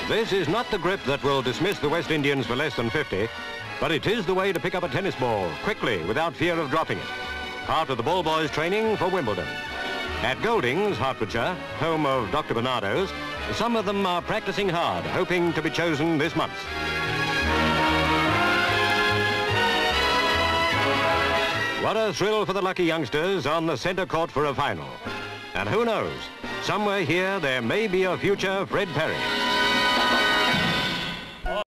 This is not the grip that will dismiss the West Indians for less than 50, but it is the way to pick up a tennis ball quickly without fear of dropping it. Part of the ball boys' training for Wimbledon. At Goldins, Hertfordshire, home of Dr. Barnardos, some of them are practising hard, hoping to be chosen this month. What a thrill for the lucky youngsters on the centre court for a final. And who knows, somewhere here there may be a future Fred Perry.